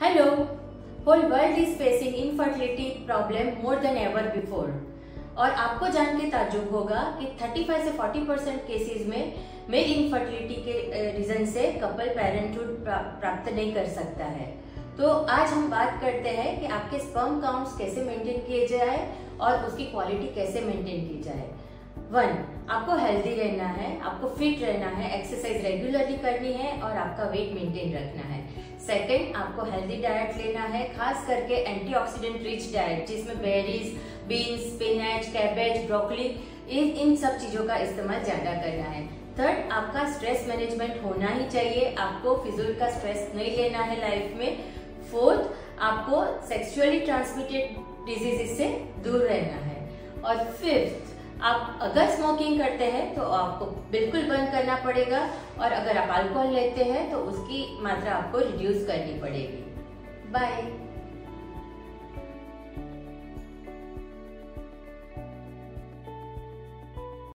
Hello, whole world is facing infertility problem more than ever before. और आपको जान के ताज्जुब होगा कि 35 से 40% केसेस में मेल इनफर्टिलिटी के रीजन से कपल पेरेंटहुड प्राप्त नहीं कर सकता है। तो आज हम बात करते हैं कि आपके स्पर्म काउंट्स कैसे मेंटेन किए जाए और उसकी क्वालिटी कैसे मेंटेन की जाए। 1. आपको हेल्दी रहना है, आपको फिट रहना है, एक्सरसाइज रेगुलरली करनी है और आपका वेट मेंटेन रखना है। 2. आपको हेल्दी डाइट लेना है, खास करके एंटीऑक्सीडेंट रिच डाइट जिसमें berries, beans, spinach, cabbage, broccoli इन सब चीजों का इस्तेमाल ज्यादा करना है। 3. आपका स्ट्रेस मैनेजमेंट होना ही चाहिए, आपको फिजूल का स्ट्रेस नहीं लेना है लाइफ में। 4. आपको सेक्सुअली ट्रांसमिटेड डिजीज से दूर रहना है। और 5. आप अगर स्मोकिंग करते हैं तो आपको बिल्कुल बंद करना पड़ेगा और अगर आप अल्कोहल लेते हैं तो उसकी मात्रा आपको रिड्यूस करनी पड़ेगी। बाय।